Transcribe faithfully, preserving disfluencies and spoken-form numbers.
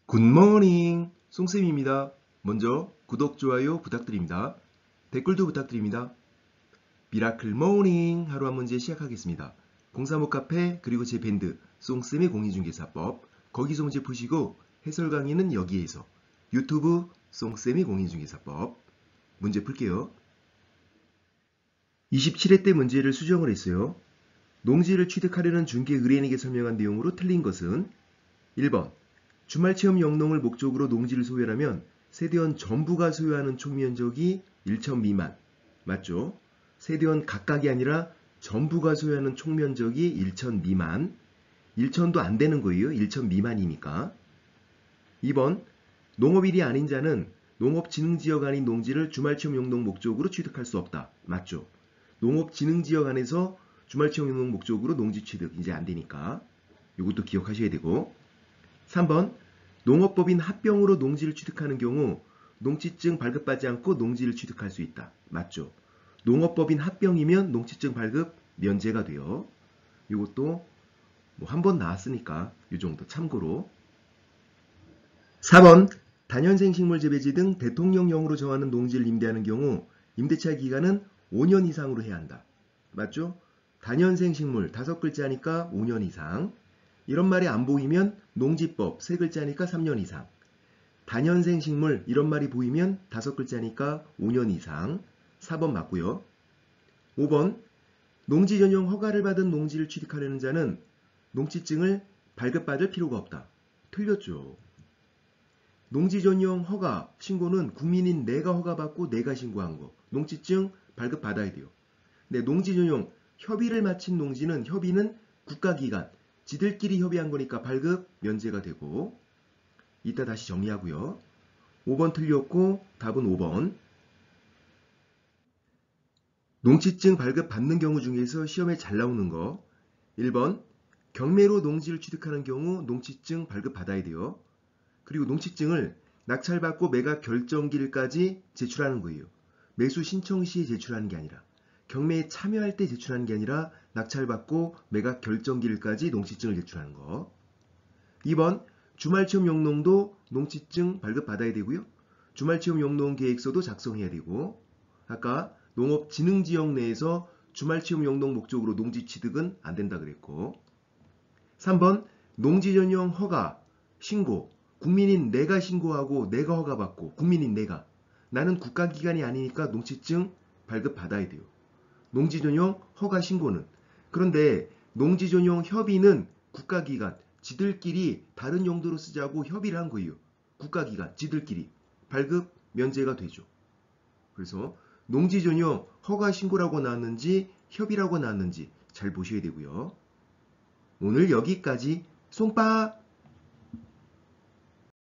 굿모닝 송쌤입니다. 먼저 구독, 좋아요 부탁드립니다. 댓글도 부탁드립니다. 미라클 모닝 하루 한 문제 시작하겠습니다. 공사목 카페 그리고 제 밴드 송쌤의 공인중개사법 거기서 문제 푸시고 해설 강의는 여기에서 유튜브 송쌤의 공인중개사법 문제 풀게요. 이십칠 회 때 문제를 수정을 했어요. 농지를 취득하려는 중개 의뢰인에게 설명한 내용으로 틀린 것은 일 번 주말체험 영농을 목적으로 농지를 소유하면 세대원 전부가 소유하는 총면적이 천 미만. 맞죠? 세대원 각각이 아니라 전부가 소유하는 총면적이 천 미만. 천도 안 되는 거예요. 천 미만이니까. 이 번 농업일이 아닌 자는 농업진흥지역 아닌 농지를 주말체험 영농 목적으로 취득할 수 없다. 맞죠? 농업진흥지역 안에서 주말체험 영농 목적으로 농지 취득 이제 안 되니까. 이것도 기억하셔야 되고. 삼 번 농업법인 합병으로 농지를 취득하는 경우 농지증 발급받지 않고 농지를 취득할 수 있다. 맞죠? 농업법인 합병이면 농지증 발급 면제가 돼요. 이것도 뭐 한 번 나왔으니까 이 정도 참고로. 사 번 단연생 식물 재배지 등 대통령령으로 정하는 농지를 임대하는 경우 임대차 기간은 오 년 이상으로 해야 한다. 맞죠? 단연생 식물 다섯 글자니까 오 년 이상. 이런 말이 안 보이면 농지법 세 글자니까 삼 년 이상. 단연생 식물 이런 말이 보이면 다섯 글자니까 오 년 이상. 사 번 맞고요. 오 번 농지 전용 허가를 받은 농지를 취득하려는 자는 농지증을 발급받을 필요가 없다. 틀렸죠. 농지 전용 허가 신고는 국민인 내가 허가받고 내가 신고한 거. 농지증 발급받아야 돼요. 근데 농지 전용 협의를 마친 농지는 협의는 국가기관 지들끼리 협의한 거니까 발급 면제가 되고. 이따 다시 정리하고요. 오 번 틀렸고 답은 오 번. 농지증 발급 받는 경우 중에서 시험에 잘 나오는 거. 일 번 경매로 농지를 취득하는 경우 농지증 발급 받아야 돼요. 그리고 농지증을 낙찰받고 매각 결정일까지 제출하는 거예요. 매수 신청 시에 제출하는 게 아니라 경매에 참여할 때 제출하는 게 아니라 낙찰받고 매각 결정일까지 농지증을 제출하는 거. 이 번 주말체험 영농도 농지증 발급받아야 되고요. 주말체험 영농 계획서도 작성해야 되고. 아까 농업진흥지역 내에서 주말체험 영농 목적으로 농지 취득은 안 된다 그랬고. 삼 번 농지 전용 허가 신고 국민인 내가 신고하고 내가 허가받고 국민인 내가 나는 국가기관이 아니니까 농지증 발급받아야 돼요. 농지 전용 허가 신고는. 그런데 농지 전용 협의는 국가기관 지들끼리 다른 용도로 쓰자고 협의를 한 거예요. 국가기관 지들끼리 발급 면제가 되죠. 그래서 농지 전용 허가 신고라고 나왔는지 협의라고 나왔는지 잘 보셔야 되고요. 오늘 여기까지. 송빠